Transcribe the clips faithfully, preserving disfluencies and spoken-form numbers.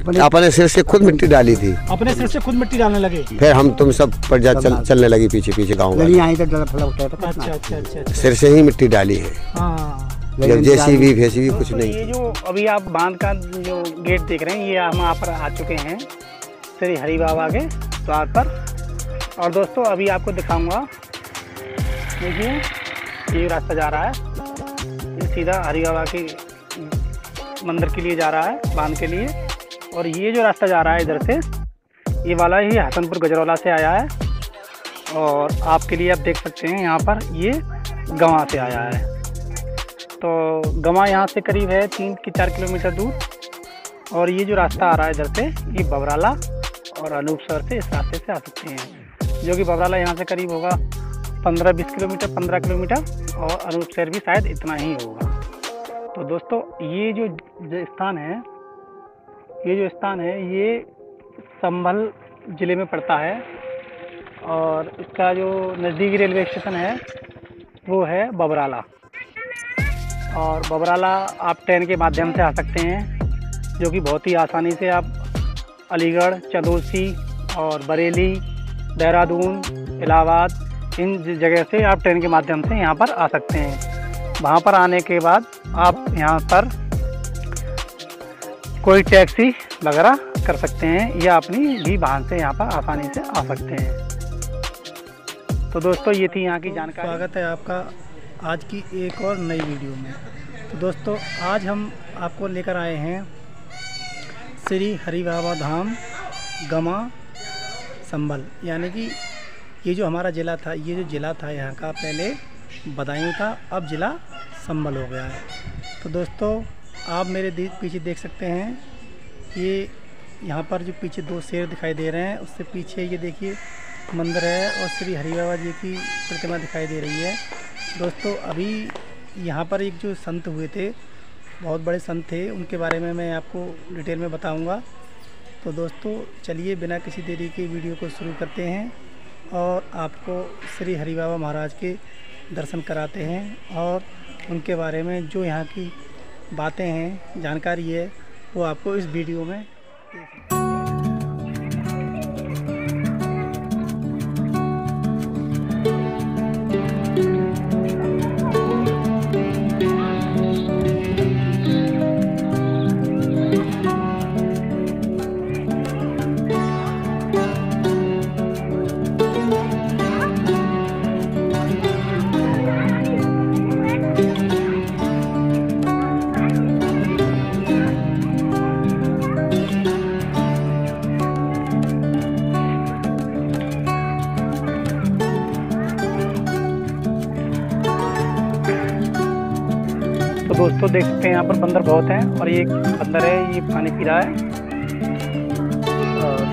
अपने सिर से खुद मिट्टी डाली थी। अपने सिर से खुद मिट्टी डालने लगे। फिर हम तुम सब पर जा चल, चलने लगी पीछे पीछे गाँव में। अच्छा अच्छा अच्छा। सिर से ही मिट्टी डाली है। हाँ। जब जेसीबी फेसीबी कुछ नहीं। ये जो अभी आप बांध का जो गेट देख रहे हैं, ये हम यहाँ पर आ चुके हैं श्री हरि बाबा के द्वार पर। और दोस्तों अभी आपको दिखाऊंगा, देखिए ये रास्ता जा रहा है, ये सीधा हरि बाबा के मंदिर के लिए जा रहा है, बांध के लिए। और ये जो रास्ता जा रहा है इधर से, ये वाला ही हसनपुर गजरौला से आया है। और आपके लिए आप देख सकते हैं यहाँ पर ये गंवा से आया है। तो गंवा यहाँ से करीब है तीन की चार किलोमीटर दूर। और ये जो रास्ता आ रहा है इधर से, ये बबराला और अनूपसर से इस रास्ते से आ सकते हैं, जो कि बबराला यहाँ से करीब होगा पंद्रह बीस किलोमीटर पंद्रह किलोमीटर और अनूपसर भी शायद इतना ही होगा। तो दोस्तों ये जो जो स्थान है ये जो स्थान है ये संभल ज़िले में पड़ता है। और इसका जो नज़दीकी रेलवे स्टेशन है वो है बबराला। और बबराला आप ट्रेन के माध्यम से आ सकते हैं, जो कि बहुत ही आसानी से आप अलीगढ़, चंदौसी और बरेली, देहरादून, इलाहाबाद, इन जगह से आप ट्रेन के माध्यम से यहाँ पर आ सकते हैं। वहाँ पर आने के बाद आप यहाँ पर कोई टैक्सी वगैरह कर सकते हैं या अपनी भी वाहन से यहाँ पर आसानी से आ सकते हैं। तो दोस्तों ये थी यहाँ की जानकारी। स्वागत है आपका आज की एक और नई वीडियो में। तो दोस्तों आज हम आपको लेकर आए हैं श्री हरि बाबा धाम गंवा संभल, यानी कि ये जो हमारा ज़िला था, ये जो ज़िला था यहाँ का पहले बदायूं था, अब ज़िला संभल हो गया है। तो दोस्तों आप मेरे पीछे देख सकते हैं, ये यहाँ पर जो पीछे दो शेर दिखाई दे रहे हैं, उससे पीछे ये देखिए मंदिर है और श्री हरि बाबा जी की प्रतिमा दिखाई दे रही है। दोस्तों अभी यहाँ पर एक जो संत हुए थे, बहुत बड़े संत थे, उनके बारे में मैं आपको डिटेल में बताऊँगा। तो दोस्तों चलिए बिना किसी देरी के वीडियो को शुरू करते हैं और आपको श्री हरि बाबा महाराज के दर्शन कराते हैं और उनके बारे में जो यहाँ की बातें हैं, जानकारी है, वो आपको इस वीडियो में देखिए। तो दोस्तों देख सकते हैं यहाँ पर बंदर बहुत हैं और ये एक बंदर है, ये पानी पी रहा है। और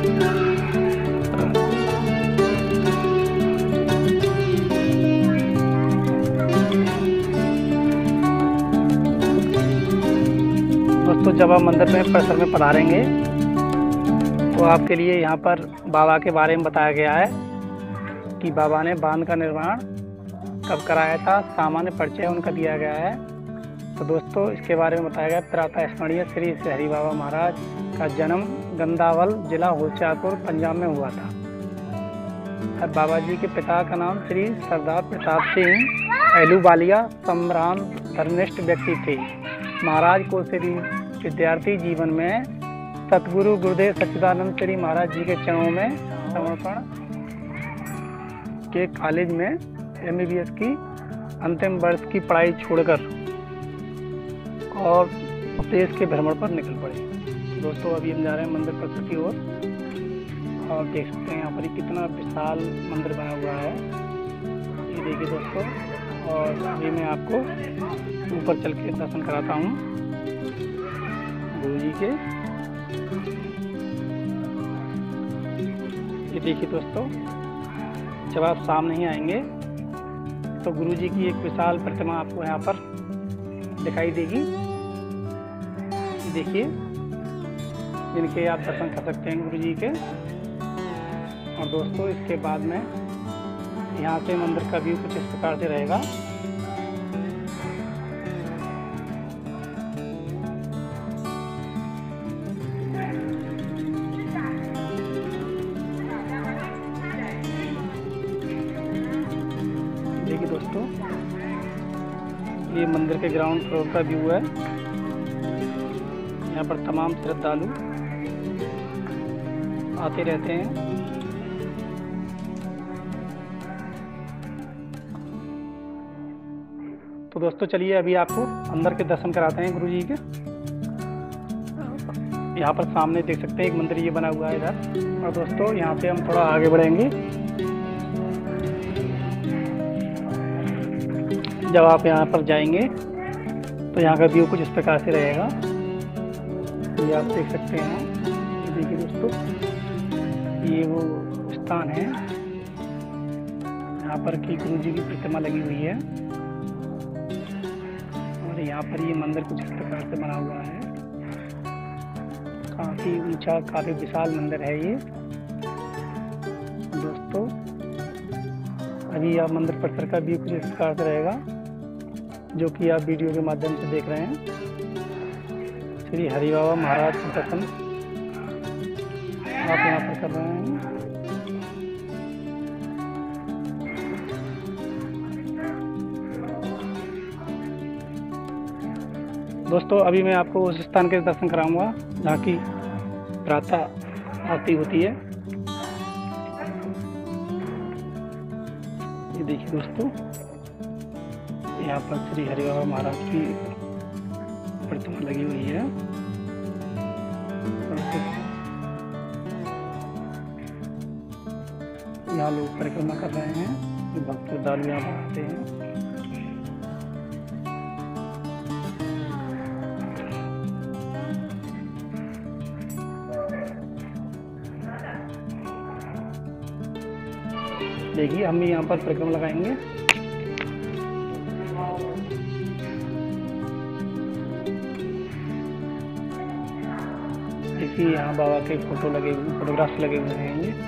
दोस्तों जब आप मंदिर में परिसर में पधारेंगे तो आपके लिए यहाँ पर बाबा के बारे में बताया गया है कि बाबा ने बांध का निर्माण कब कराया था, सामान्य परिचय उनका दिया गया है। तो दोस्तों इसके बारे में बताया गया, प्रातः स्मरणीय श्री हरि बाबा महाराज का जन्म गंदावल जिला होशियारपुर पंजाब में हुआ था। बाबा जी के पिता का नाम श्री सरदार प्रताप सिंह एलूवालिया सम्रान धर्मनिष्ठ व्यक्ति थे। महाराज को श्री विद्यार्थी जीवन में सतगुरु गुरुदेव सच्चिदानंद श्री महाराज जी के चरणों में समर्पण के कॉलेज में एम बी बी एस की अंतिम वर्ष की पढ़ाई छोड़कर और देश के भ्रमण पर निकल पड़े। दोस्तों अभी हम जा रहे हैं मंदिर परिसर की ओर और देख सकते हैं यहाँ पर कितना विशाल मंदिर बना हुआ है, ये देखिए दोस्तों। और अभी मैं आपको ऊपर चल के दर्शन कराता हूँ गुरु जी के। ये देखिए दोस्तों, जब आप सामने ही आएंगे तो गुरु जी की एक विशाल प्रतिमा आपको यहाँ पर दिखाई देगी। देखिए जिनके आप दर्शन कर सकते हैं गुरु जी के। और दोस्तों इसके बाद में यहाँ से मंदिर का व्यू कुछ इस प्रकार से रहेगा। ये मंदिर के ग्राउंड फ्लोर का व्यू है। यहाँ पर तमाम श्रद्धालु आते रहते हैं। तो दोस्तों चलिए अभी आपको अंदर के दर्शन कराते हैं गुरु जी के। यहाँ पर सामने देख सकते हैं एक मंदिर ये बना हुआ है इधर। और दोस्तों यहाँ से हम थोड़ा आगे बढ़ेंगे। जब आप यहाँ पर जाएंगे तो यहाँ का व्यू कुछ इस प्रकार से रहेगा। ये आप देख सकते हैं। देखिए दोस्तों, ये वो स्थान है यहाँ पर की गुरु जी की प्रतिमा लगी हुई है। और यहाँ पर ये मंदिर कुछ इस प्रकार से बना हुआ है। काफ़ी ऊंचा, काफ़ी विशाल मंदिर है ये। दोस्तों अभी आप मंदिर परिसर का व्यू कुछ इस प्रकार से रहेगा, जो कि आप वीडियो के माध्यम से देख रहे हैं। श्री हरि बाबा महाराज के दर्शन आप यहाँ पर कर रहे हैं। दोस्तों अभी मैं आपको उस स्थान के दर्शन कराऊंगा जहाँ की प्रातः आरती होती है। ये देखिए दोस्तों, यहाँ पर श्री हरि बाबा महाराज की प्रतिमा लगी हुई है। यहाँ लोग परिक्रमा कर रहे हैं, भक्त श्रद्धालु यहाँ पर आते हैं। देखिए हम भी यहाँ पर परिक्रमा लगाएंगे। देखिए यहाँ बाबा के फोटो लगे हुए, फोटोग्राफ्स लगे हुए हैं ये।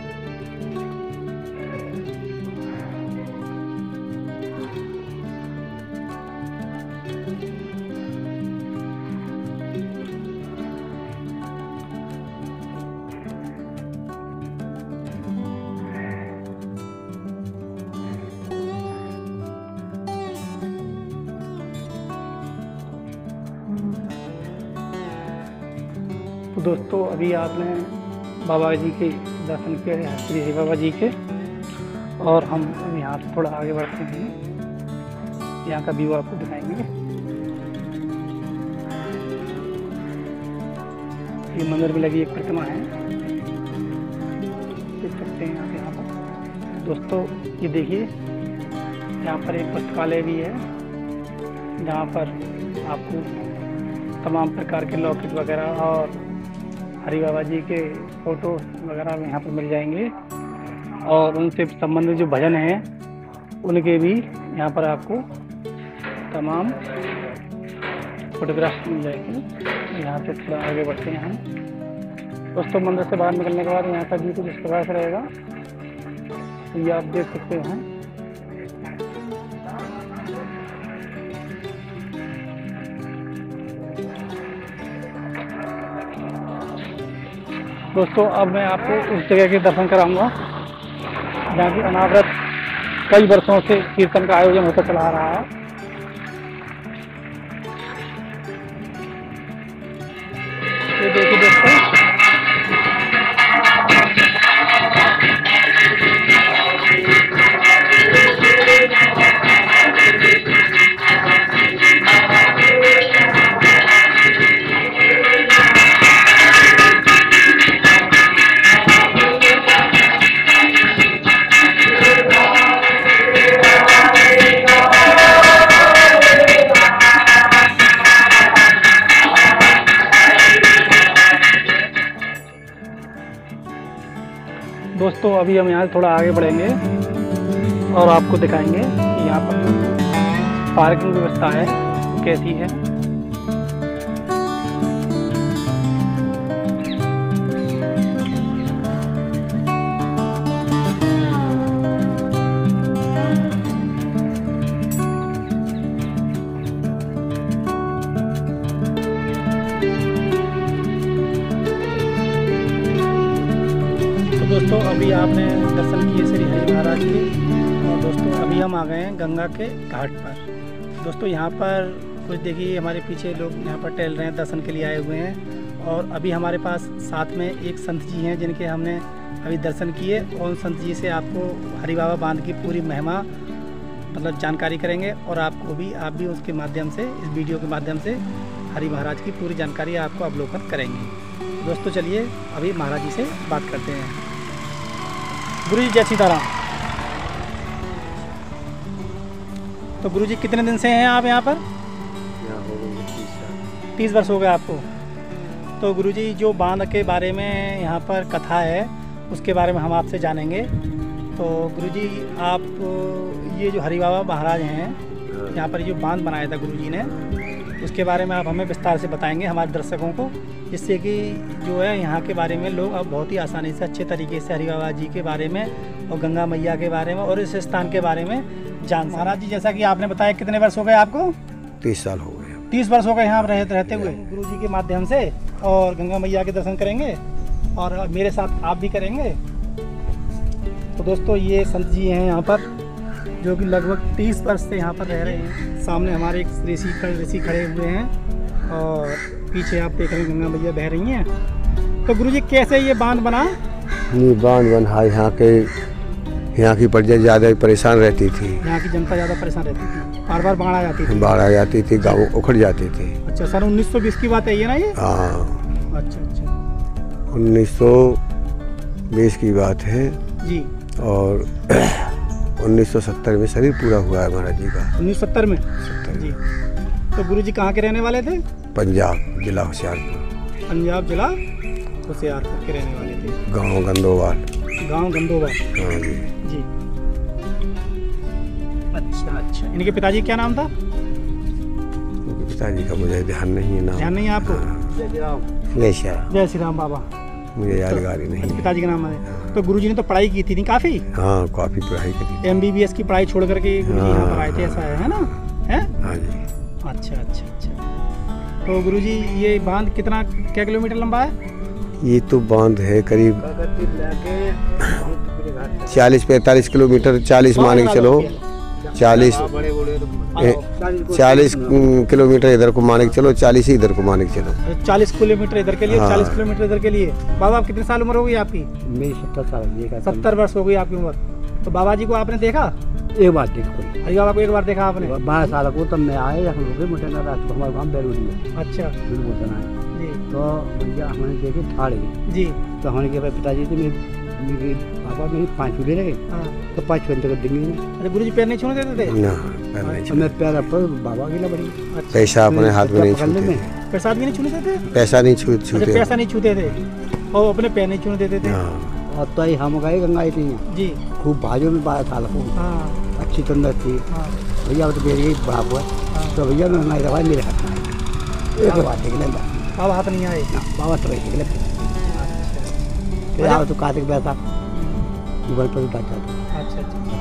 तो दोस्तों अभी आपने बाबा जी के दर्शन किए, श्री हरि बाबा जी के। और हम यहाँ से थोड़ा आगे बढ़ते हैं, यहाँ का व्यू आपको दिखाएंगे। ये मंदिर में लगी एक प्रतिमा है, देख सकते हैं आप यहाँ पर। दोस्तों ये देखिए, यहाँ पर एक पुस्तकालय भी है जहाँ पर आपको तमाम प्रकार के लॉकेट वगैरह और हरि बाबा जी के फोटो वगैरह यहाँ पर मिल जाएंगे। और उनसे संबंधित जो भजन हैं उनके भी यहाँ पर आपको तमाम फोटोग्राफ्स मिल जाएंगे। यहाँ से थोड़ा आगे बढ़ते हैं हम। दोस्तों मंदिर से बाहर निकलने के बाद यहाँ का व्यू कुछ इस प्रकार से रहेगा, तो ये आप देख सकते हैं। दोस्तों अब मैं आपको उस जगह के दर्शन कराऊंगा जहाँ की अनावरत कई वर्षों से कीर्तन का आयोजन होता चला आ रहा है। ये देखिए दोस्तों, दोस्तों अभी हम यहाँ से थोड़ा आगे बढ़ेंगे और आपको दिखाएंगे कि यहाँ पर पार्किंग व्यवस्था है कैसी है। दोस्तों अभी आपने दर्शन किए श्री हरि महाराज के। और दोस्तों अभी हम आ गए हैं गंगा के घाट पर। दोस्तों यहाँ पर कुछ देखिए हमारे पीछे लोग यहाँ पर टहल रहे हैं, दर्शन के लिए आए हुए हैं। और अभी हमारे पास साथ में एक संत जी हैं जिनके हमने अभी दर्शन किए, और उन संत जी से आपको हरि बाबा बांध की पूरी महिमा मतलब जानकारी करेंगे, और आपको भी आप भी उसके माध्यम से, इस वीडियो के माध्यम से हरि महाराज की पूरी जानकारी आपको अवलोकन करेंगे। दोस्तों चलिए अभी महाराज जी से बात करते हैं। गुरु जी जय सीताराम। तो गुरु जी कितने दिन से हैं आप यहाँ पर? तीस वर्ष हो गए आपको। तो गुरु जी जो बांध के बारे में यहाँ पर कथा है उसके बारे में हम आपसे जानेंगे। तो गुरु जी आप ये जो हरि बाबा महाराज हैं यहाँ पर जो बांध बनाया था गुरु जी ने, उसके बारे में आप हमें विस्तार से बताएंगे हमारे दर्शकों को, जिससे कि जो है यहाँ के बारे में लोग अब बहुत ही आसानी से अच्छे तरीके से हरि बाबा जी के बारे में और गंगा मैया के बारे में और इस स्थान के बारे में जान। महाराज जी जैसा कि आपने बताया कितने वर्ष हो गए आपको? तीस साल हो गए। तीस वर्ष हो गए यहाँ रहते रहते हुए। गुरु जी के माध्यम से और गंगा मैया के दर्शन करेंगे और मेरे साथ आप भी करेंगे। तो दोस्तों ये संत जी हैं यहाँ पर जो कि लगभग तीस वर्ष से यहाँ पर रह रहे हैं। सामने हमारे एक ऋषि ऋषि खड़े हुए हैं और पीछे आप देख रहे हैं गंगा मैया बह रही हैं। तो गुरु जी कैसे ये बांध बना? ये बांध बना यहाँ के यहाँ की प्रजा ज़्यादा परेशान रहती थी। यहाँ की जनता ज़्यादा परेशान रहती थी, बार बार बाढ़ आ जाती थी। बाढ़ आ जाती थी, गाँव उखड़ जाते थे। अच्छा सन उन्नीस सौ बीस की बात है ये ना ये? हाँ। अच्छा अच्छा उन्नीस सौ बीस की बात है जी। और उन्नीस सौ सत्तर में शरीर पूरा हुआ है महाराज जी का। उन्नीस सौ सत्तर में? सत्तर जी। तो गुरु जी कहाँ के रहने वाले थे? पंजाब जिला होशियारपुर। पंजाब जिला होशियारपुर के रहने वाले थे। गाँव गंदोवाल। गांव गंदोवाल। हाँ जी जी। अच्छा अच्छा इनके पिताजी क्या नाम था? पिताजी का मुझे ध्यान नहीं है नाम। ध्यान नहीं है आपको? जय श्री राम। जय श्री राम बाबा। मुझे यादगारी नहीं है। पिताजी का नाम है। तो गुरुजी ने तो पढ़ाई की थी नहीं काफी? हाँ काफी पढ़ाई करी। एमबीबीएस की पढ़ाई छोड़ करके गुरुजी यहाँ पर आए थे, ऐसा है ना? है? हाँ जी। अच्छा अच्छा अच्छा। तो गुरुजी ये बांध कितना क्या किलोमीटर लंबा है? ये तो बांध है करीब चालीस पैंतालीस किलोमीटर, चालीस मान के चलो, चालीस चालीस किलोमीटर इधर को मान के चलो, चालीस ही इधर को मान के चलो। चालीस किलोमीटर इधर के लिए, हाँ। चालीस किलोमीटर इधर के लिए। बाबा आप कितने साल उम्र हो गई आपकी? मेरी सत्तर साल। सत्तर वर्ष हो गई आपकी उम्र। तो बाबा जी को आपने देखा? एक बार देखो, हरि बाबा को एक बार देखा आपने? बारह साल को तब मैं आए हम लोग मोटे ना रात हमारे गाँव बैरूडी में। अच्छा बिल्कुल बनाए जी। तो भैया हमने देखे ठाड़ गए जी। तो हमने के पिताजी थे मेरे पापा मेरी पाँच छूटे लगे। हाँ। तो पाँच घंटे कर देंगे। अरे गुरु जी पैर नहीं छूने देते थे? ना पैर नहीं तो छूने। मैं पैर पर बाबा की लबड़ी। अच्छा। पैसा अपने हाथ में नहीं छूते थे। पैसा भी नहीं छूने देते? पैसा नहीं छू अच्छा छूते। पैसा नहीं छूते थे और अपने पैर नहीं छूने देते थे? हाँ। और तो ही हम गए गंगा आई थी जी। खूब भाजो में बारह साल को। हाँ अच्छी तंदर थी हाँ भैया। तो मेरी बड़ा हुआ तो भैया मैं गंगा दवाई मेरे हाथ में एक बात देख लेंगे। बाबा हाथ नहीं आए? बाबा तो देख लेते फिर आओ तो कार्तिक पैसा गूगल पर उतार जाता। अच्छा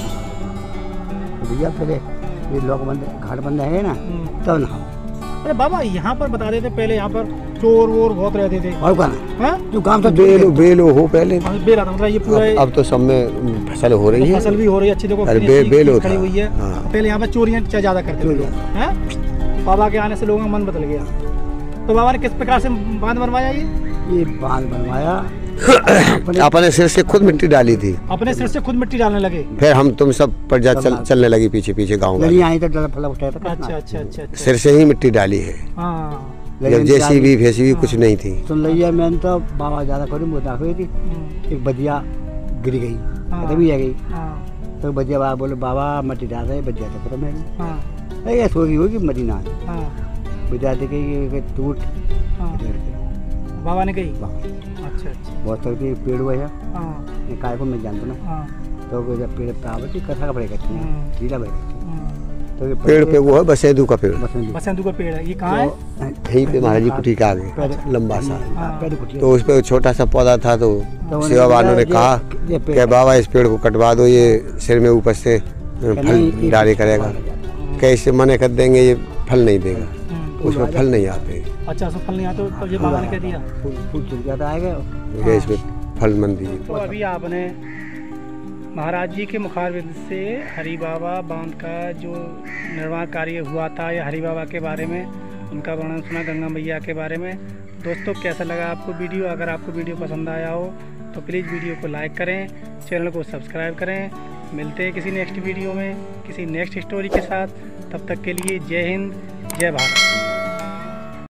अच्छा। भैया पहले ये लोग बंद घाट बंद है ना हम्म। तब ना। अरे बाबा यहाँ पर बता देते पहले यहाँ पर चोर वोर बहुत रहते थे। और कहना हाँ? जो काम था बेलो बेलो हो पहले। हाँ, बेला था मतलब ये पूरा अब, अब तो सब में फसल हो रही है। फसल भी हो रही है अच्छी। देखो अरे कितनी बे- अच्छी बेल चीज़ होता खड़ी हुई है। हाँ। पहले यहाँ पर चोरियाँ ज़्यादा करते थे चोरियाँ। लोग, हैं? बाबा के आने से लोगों का मन बदल गया। तो बाबा ने किस प्रकार से बांध बनवाया ये? ये बांध बनवाया अपने सिर से खुद मिट्टी डाली थी, अपने सिर से खुद मिट्टी डालने लगे। फिर हम तुम सब प्रजा चल, चलने लगी पीछे पीछे गाँव लड़ी में। आई तो डला फला उठाया था। अच्छा अच्छा अच्छा अच्छा। सिर से ही मिट्टी डाली है। हाँ जब जेसीबी फेसीबी कुछ नहीं थी। सुन लिया मैंने तो बाबा ज्यादा करूँ वो दाख हुई थी। हम्म, एक बदिया गिर गई हाँ। तभी आ गई हाँ तो बदिया बाबा बोले बाबा मट्टी डाल रहे बदिया तो खत्म है हाँ ये सोगी होगी मटी ना आए। हाँ बदिया देखे कि टूट हाँ। गिर गई। बाबा ने कही? बाबा अच्छा अच्छा। बहुत सारे पेड़ हुए है हाँ ये काय को मैं जानता ना। हाँ तो वो जब पेड़ पे आवती कथा का पड़ेगा हम्म। कीड़ा पड़ेगा हम्म। तो ये पेड़ पे वो है बसेदू का पेड़, बसंत बसंतु का पेड़ है। ये कहाँ है? यहीं पे महाराज जी कुटी के आगे लंबा सा। हाँ। पेड़ कुटिया तो उस पे छोटा सा पौधा था तो तो सेवा वालों ने ये- कहा ये पेड़ कि बाबा इस पेड़ को कटवा दो, ये सिर में ऊपर से फल डाले करेगा। कैसे मने कर देंगे, ये फल नहीं देगा, हम्म, उसमें फल नहीं आते। अच्छा सो फल नहीं आता तो ये बाबा ने कह दिया। फूल फूल चल जाता है ये इसमें फल मंदी। तो अभी आपने महाराज जी के मुखारबिंद से हरि बाबा बांध का जो निर्माण कार्य हुआ था या हरि बाबा के बारे में उनका वर्णन सुना, गंगा मैया के बारे में। दोस्तों कैसा लगा आपको वीडियो? अगर आपको वीडियो पसंद आया हो तो प्लीज़ वीडियो को लाइक करें, चैनल को सब्सक्राइब करें। मिलते हैं किसी नेक्स्ट वीडियो में किसी नेक्स्ट स्टोरी के साथ। तब तक के लिए जय हिंद, जय भारत।